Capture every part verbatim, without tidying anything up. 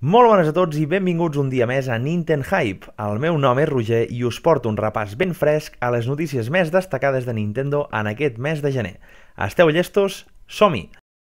Molt bones a tots i benvinguts un dia més a Nintendo Hype. El meu nom és Roger i us porto un repàs ben fresc a les notícies més destacades de Nintendo en aquest mes de gener. Esteu llestos? Som-hi!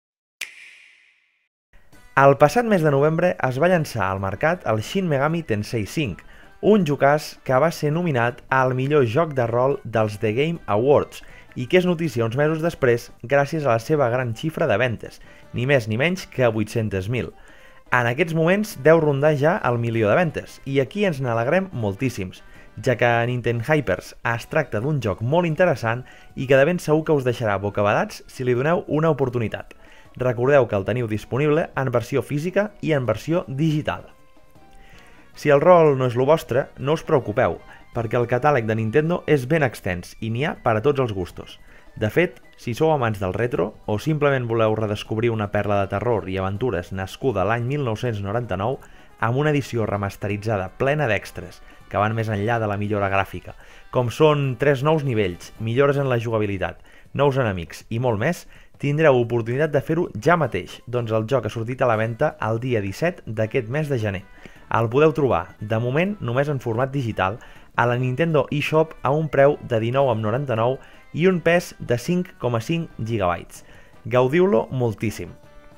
El passat mes de novembre es va llançar al mercat el Shin Megami Tensei cinc, un jocaç que va ser nominat al millor joc de rol dels The Game Awards i que és notícia uns mesos després gràcies a la seva gran xifra de ventes, ni més ni menys que vuit-cents mil. En aquests moments deu rondar ja el milió de ventes, i aquí ens n'alegrem moltíssims, ja que Nintendo Hypers es tracta d'un joc molt interessant i que de ben segur que us deixarà bocabadats si li doneu una oportunitat. Recordeu que el teniu disponible en versió física i en versió digital. Si el rol no és el vostre, no us preocupeu, perquè el catàleg de Nintendo és ben extens i n'hi ha per a tots els gustos. De fet, si sou amants del retro o simplement voleu redescobrir una perla de terror i aventures nascuda l'any mil nou-cents noranta-nou amb una edició remasteritzada plena d'extres que van més enllà de la millora gràfica, com són tres nous nivells, millores en la jugabilitat, nous enemics i molt més, tindreu oportunitat de fer-ho ja mateix, doncs el joc ha sortit a la venda el dia disset d'aquest mes de gener. El podeu trobar, de moment, només en format digital, a la Nintendo eShop a un preu de dinou coma noranta-nou i un pes de cinc coma cinc gigabytes. Gaudiu-lo moltíssim.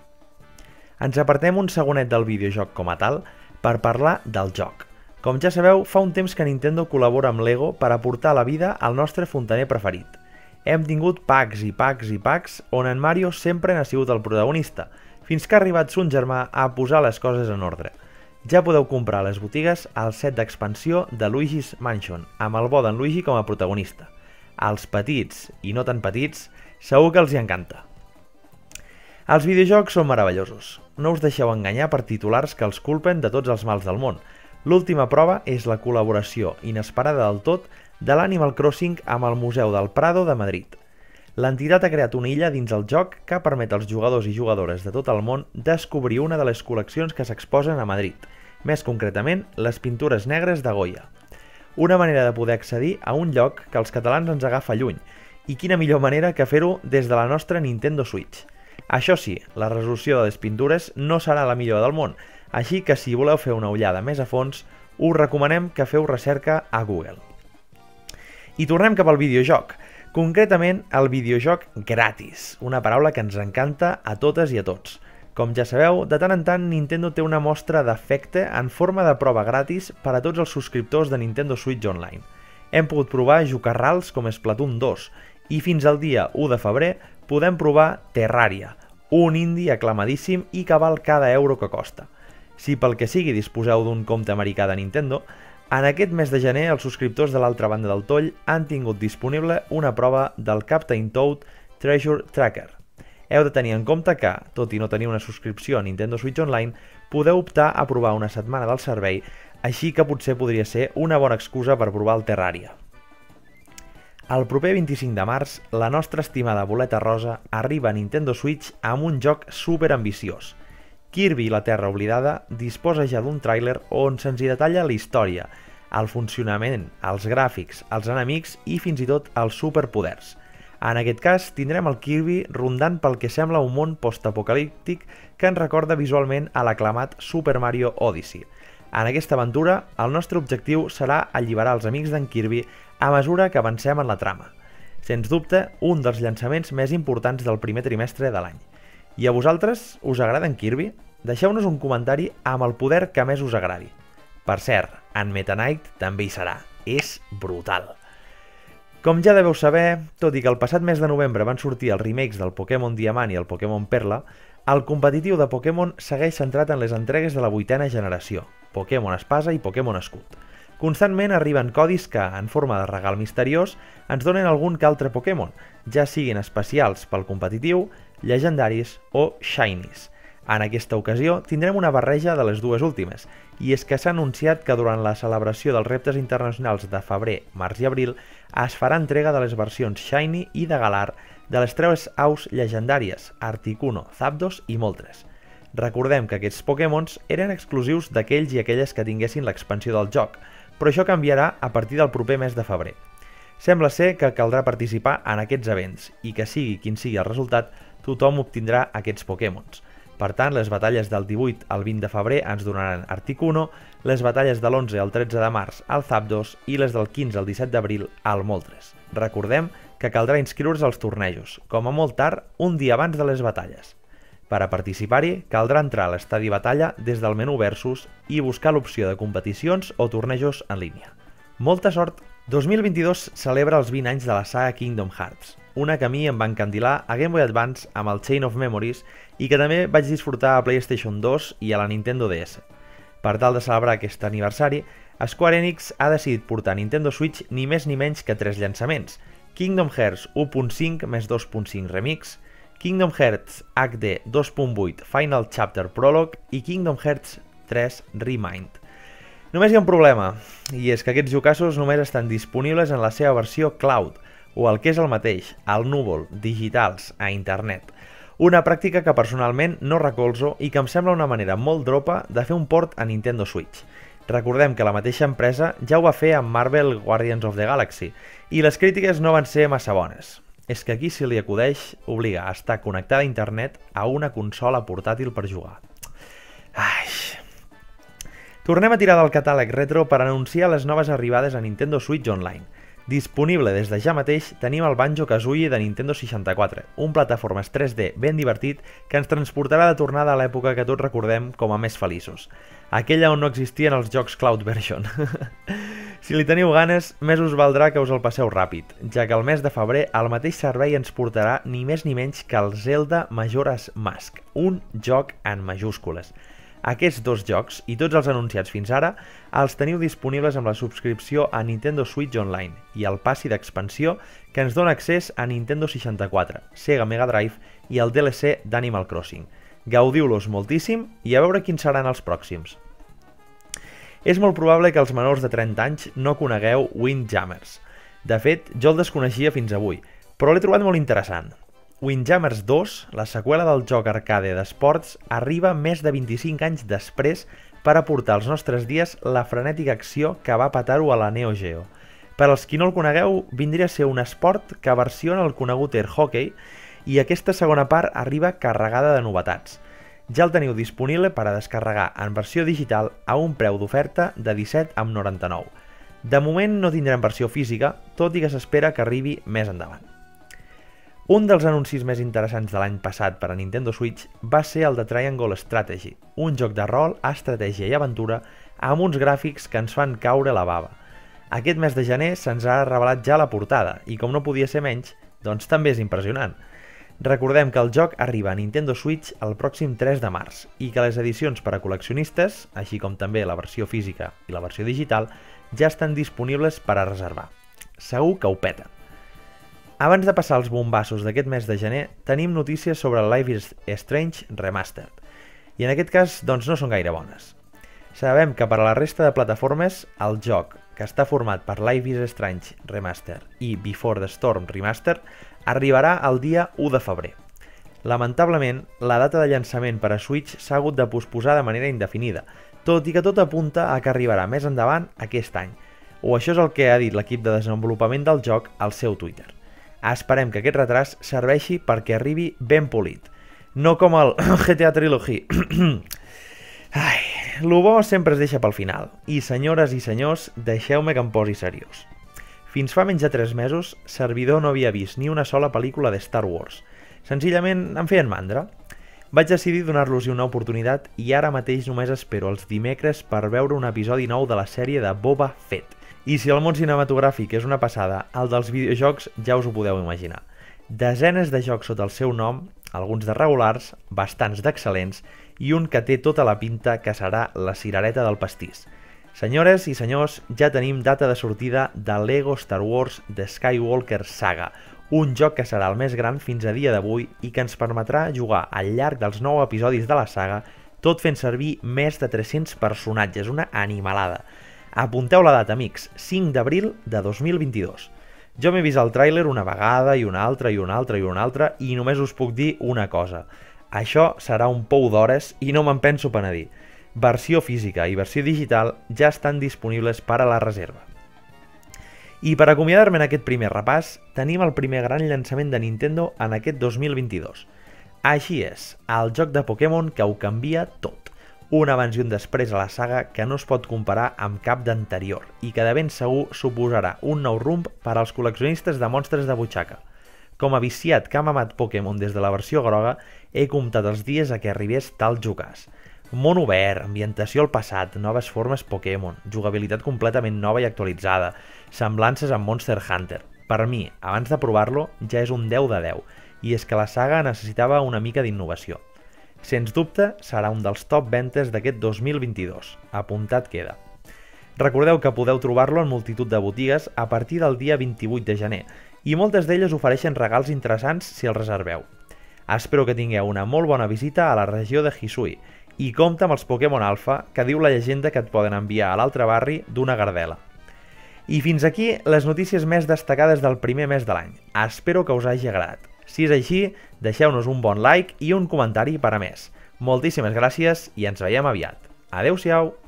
Ens apartem un segonet del videojoc com a tal per parlar del joc. Com ja sabeu, fa un temps que Nintendo col·labora amb Lego per aportar la vida al nostre fontaner preferit. Hem tingut packs i packs i packs on en Mario sempre n'ha sigut el protagonista, fins que ha arribat son germà a posar les coses en ordre. Ja podeu comprar a les botigues el set d'expansió de Luigi's Mansion, amb el bo d'en Luigi com a protagonista. Als petits, i no tan petits, segur que els hi encanta. Els videojocs són meravellosos. No us deixeu enganyar per titulars que els culpen de tots els mals del món. L'última prova és la col·laboració, inesperada del tot, de l'Animal Crossing amb el Museu del Prado de Madrid. L'entitat ha creat una illa dins el joc que permet als jugadors i jugadores de tot el món descobrir una de les col·leccions que s'exposen a Madrid, més concretament les pintures negres de Goya. Una manera de poder accedir a un lloc que als catalans ens agafa lluny, i quina millor manera que fer-ho des de la nostra Nintendo Switch. Això sí, la resolució de les pintures no serà la millor del món, així que si voleu fer una ullada més a fons, us recomanem que feu recerca a Google. I tornem cap al videojoc, concretament el videojoc gratis, una paraula que ens encanta a totes i a tots. Com ja sabeu, de tant en tant Nintendo té una mostra d'afecte en forma de prova gratis per a tots els subscriptors de Nintendo Switch Online. Hem pogut provar jocarrals com Splatoon dos i fins al dia u de febrer podem provar Terraria, un indie aclamadíssim i que val cada euro que costa. Si pel que sigui disposeu d'un compte americà de Nintendo, en aquest mes de gener els subscriptors de l'altra banda del toll han tingut disponible una prova del Captain Toad Treasure Tracker. Heu de tenir en compte que, tot i no tenir una subscripció a Nintendo Switch Online, podeu optar a provar una setmana del servei, així que potser podria ser una bona excusa per provar el Terraria. El proper vint-i-cinc de març, la nostra estimada boleta rosa arriba a Nintendo Switch amb un joc superambiciós. Kirby i la Terra Oblidada disposa ja d'un tràiler on se'ns hi detalla la història, el funcionament, els gràfics, els enemics i fins i tot els superpoders. En aquest cas, tindrem el Kirby rondant pel que sembla un món postapocalíptic que ens recorda visualment a l'aclamat Super Mario Odyssey. En aquesta aventura, el nostre objectiu serà alliberar els amics d'en Kirby a mesura que avancem en la trama. Sens dubte, un dels llançaments més importants del primer trimestre de l'any. I a vosaltres, us agrada en Kirby? Deixeu-nos un comentari amb el poder que més us agradi. Per cert, en Meta Knight també hi serà. És brutal. Com ja deveu saber, tot i que el passat mes de novembre van sortir els remakes del Pokémon Diamant i el Pokémon Perla, el competitiu de Pokémon segueix centrat en les entregues de la vuitena generació, Pokémon Espasa i Pokémon Escut. Constantment arriben codis que, en forma de regal misteriós, ens donen algun que altre Pokémon, ja siguin especials pel competitiu, llegendaris o shinies. En aquesta ocasió tindrem una barreja de les dues últimes, i és que s'ha anunciat que durant la celebració dels reptes internacionals de febrer, març i abril es farà entrega de les versions Shiny i de Galar de les tres aus llegendàries, Articuno, Zapdos i Moltres. Recordem que aquests Pokémons eren exclusius d'aquells i aquelles que tinguessin l'expansió del joc, però això canviarà a partir del proper mes de febrer. Sembla ser que caldrà participar en aquests events i que sigui quin sigui el resultat, tothom obtindrà aquests Pokémons. Per tant, les batalles del divuit al vint de febrer ens donaran Articuno, les batalles de l'onze al tretze de març al Zapdos i les del quinze al disset d'abril al Moltres. Recordem que caldrà inscriure's als tornejos, com a molt tard, un dia abans de les batalles. Per a participar-hi, caldrà entrar a l'estadi Batalla des del menú Versus i buscar l'opció de competicions o tornejos en línia. Molta sort! dos mil vint-i-dos celebra els vint anys de la saga Kingdom Hearts, una que a mi em va encandilar a Game Boy Advance amb el Chain of Memories i que també vaig disfrutar a PlayStation dos i a la Nintendo D S. Per tal de celebrar aquest aniversari, Square Enix ha decidit portar a Nintendo Switch ni més ni menys que tres llançaments: Kingdom Hearts u punt cinc més dos punt cinc Remix, Kingdom Hearts H D dos punt vuit Final Chapter Prologue i Kingdom Hearts tres Remind. Només hi ha un problema, i és que aquests jocassos només estan disponibles en la seva versió cloud, o el que és el mateix, al núvol, digitals, a internet. Una pràctica que personalment no recolzo i que em sembla una manera molt dropa de fer un port a Nintendo Switch. Recordem que la mateixa empresa ja ho va fer amb Marvel Guardians of the Galaxy, i les crítiques no van ser massa bones. És que aquí se li acudeix obligar a estar connectada a internet a una consola portàtil per jugar. Ai... Tornem a tirar del catàleg retro per anunciar les noves arribades a Nintendo Switch Online. Disponible des de ja mateix tenim el Banjo-Kazooie de Nintendo seixanta-quatre, un plataformes tres D ben divertit que ens transportarà de tornada a l'època que tots recordem com a més feliços, aquella on no existien els jocs Cloud Version. Si li teniu ganes, més us valdrà que us el passeu ràpid, ja que el mes de febrer el mateix servei ens portarà ni més ni menys que el Zelda Majora's Mask, un joc en majúscules. Aquests dos jocs, i tots els anunciats fins ara, els teniu disponibles amb la subscripció a Nintendo Switch Online i el passi d'expansió que ens dona accés a Nintendo seixanta-quatre, Sega Mega Drive i el D L C d'Animal Crossing. Gaudiu-los moltíssim i a veure quins seran els pròxims. És molt probable que els menors de trenta anys no conegueu Windjammers. De fet, jo el desconeixia fins avui, però l'he trobat molt interessant. Windjammers dos, la seqüela del joc arcade d'esports, arriba més de vint-i-cinc anys després per aportar als nostres dies la frenètica acció que va petar-ho a la Neo Geo. Per als qui no el conegueu, vindria a ser un esport que versiona el conegut air hockey i aquesta segona part arriba carregada de novetats. Ja el teniu disponible per a descarregar en versió digital a un preu d'oferta de disset coma noranta-nou. De moment no tindrem versió física, tot i que s'espera que arribi més endavant. Un dels anuncis més interessants de l'any passat per a Nintendo Switch va ser el de Triangle Strategy, un joc de rol, estratègia i aventura amb uns gràfics que ens fan caure la bava. Aquest mes de gener se'ns ha revelat ja la portada i com no podia ser menys, doncs també és impressionant. Recordem que el joc arriba a Nintendo Switch el pròxim tres de març i que les edicions per a col·leccionistes, així com també la versió física i la versió digital, ja estan disponibles per a reservar. Segur que ho peten. Abans de passar als bombassos d'aquest mes de gener, tenim notícies sobre Life is Strange Remastered. I en aquest cas, doncs no són gaire bones. Sabem que per a la resta de plataformes, el joc, que està format per Life is Strange Remastered i Before the Storm Remastered, arribarà el dia u de febrer. Lamentablement, la data de llançament per a Switch s'ha hagut de posposar de manera indefinida, tot i que tot apunta a que arribarà més endavant aquest any. O això és el que ha dit l'equip de desenvolupament del joc al seu Twitter. Esperem que aquest retras serveixi perquè arribi ben polit. No com el G T A Trilogy. Ai, lo bo sempre es deixa pel final. I senyores i senyors, deixeu-me que em posi seriós. Fins fa menys de tres mesos, servidor no havia vist ni una sola pel·lícula de Star Wars. Senzillament em feien mandra. Vaig decidir donar-los una oportunitat i ara mateix només espero els dimecres per veure un episodi nou de la sèrie de Boba Fett. I si el món cinematogràfic és una passada, el dels videojocs ja us ho podeu imaginar. Desenes de jocs sota el seu nom, alguns de regulars, bastants d'excel·lents i un que té tota la pinta que serà la cirereta del pastís. Senyores i senyors, ja tenim data de sortida de Lego Star Wars The Skywalker Saga, un joc que serà el més gran fins a dia d'avui i que ens permetrà jugar al llarg dels nou episodis de la saga, tot fent servir més de tres-cents personatges, una animalada. Apunteu la data, amics, cinc d'abril de dos mil vint-i-dos. Jo m'he vist el tràiler una vegada i una altra i una altra i una altra i només us puc dir una cosa. Això serà un pou d'hores i no me'n penso penedir. Versió física i versió digital ja estan disponibles per a la reserva. I per acomiadar-me en aquest primer repàs, tenim el primer gran llançament de Nintendo en aquest dos mil vint-i-dos. Així és, el joc de Pokémon que ho canvia tot. Un abans i un després a la saga que no es pot comparar amb cap d'anterior i que de ben segur suposarà un nou rumb per als col·leccionistes de monstres de butxaca. Com a viciat que ha mamat Pokémon des de la versió groga, he comptat els dies a què arribés tal jocàs. Món obert, ambientació al passat, noves formes Pokémon, jugabilitat completament nova i actualitzada, semblances amb Monster Hunter. Per mi, abans de provar-lo, ja és un deu de deu, i és que la saga necessitava una mica d'innovació. Sens dubte, serà un dels top ventes d'aquest dos mil vint-i-dos. Apuntat queda. Recordeu que podeu trobar-lo en multitud de botigues a partir del dia vint-i-vuit de gener, i moltes d'elles ofereixen regals interessants si els reserveu. Espero que tingueu una molt bona visita a la regió de Hisui, i compta amb els Pokémon Alpha, que diu la llegenda que et poden enviar a l'altre barri d'una Gardela. I fins aquí les notícies més destacades del primer mes de l'any. Espero que us hagi agradat. Si és així, deixeu-nos un bon like i un comentari per a més. Moltíssimes gràcies i ens veiem aviat. Adeu-siau!